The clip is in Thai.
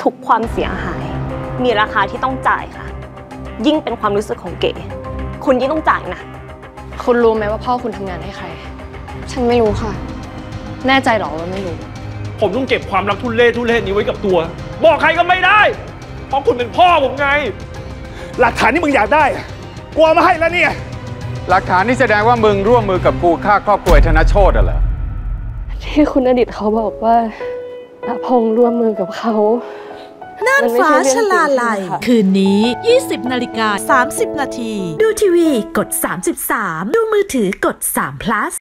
ทุกความเสียหายมีราคาที่ต้องจ่ายค่ะยิ่งเป็นความรู้สึกของเก๋คุณยิ่งต้องจ่ายนะคุณรู้ไหมว่าพ่อคุณทำงานให้ใครฉันไม่รู้ค่ะแน่ใจหรอว่าไม่รู้ผมต้องเก็บความรักทุเรศนี้ไว้กับตัวบอกใครก็ไม่ได้เพราะคุณเป็นพ่อผมไงหลักฐานที่มึงอยากได้กลัวมาให้แล้วเนี่ยหลักฐานที่แสดงว่ามึงร่วมมือกับกูฆ่าครอบครัวธนโชติเหรอที่คุณอดิตเขาบอกว่าณพงษ์ร่วมมือกับเขาน่านฟ้าชลาลัยคืนนี้ 20:30 น.ดูทีวีกด33ดูมือถือกด3 plus